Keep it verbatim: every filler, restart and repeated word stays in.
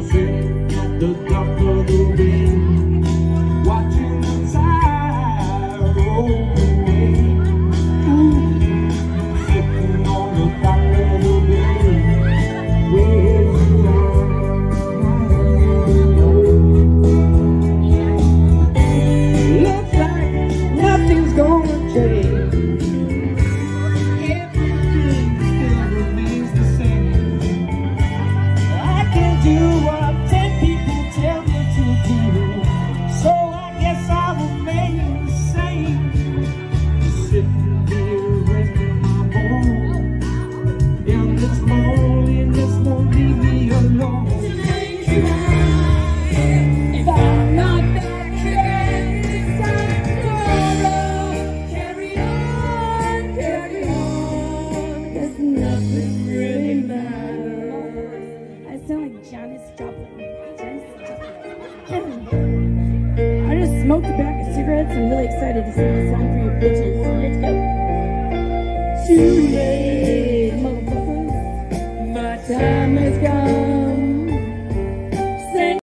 I just smoked a pack of cigarettes. I'm really excited to sing this song for you bitches. Let's go. Too late, motherfuckers. My time is gone.